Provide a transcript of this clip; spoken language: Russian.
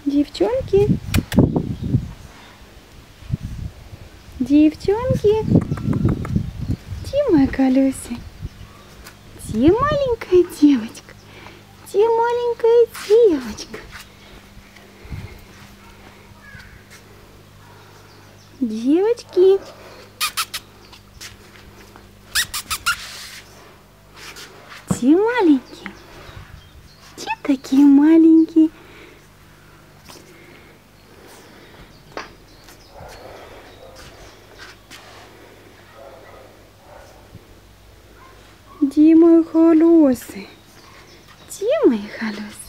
Девчонки, девчонки, где моя Колёся? Где маленькая девочка? Где маленькая девочка? Девочки, где маленькие? Где такие маленькие? Где мои холёсы? Где мои холёсы?